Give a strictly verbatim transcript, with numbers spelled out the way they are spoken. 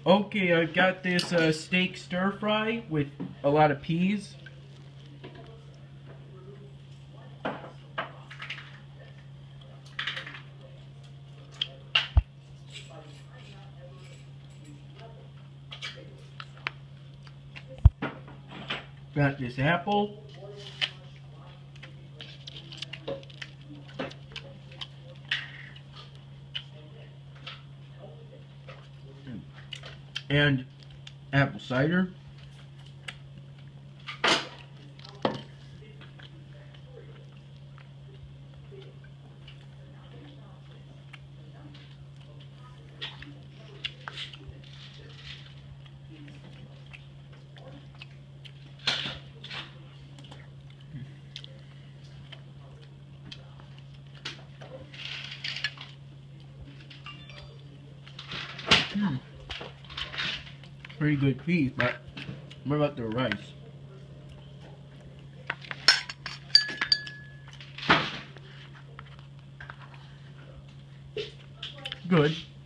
Okay, I've got this uh, steak stir fry with a lot of peas. Got this apple. And apple cider. Hmm. Pretty good peas, but what about the rice? Good.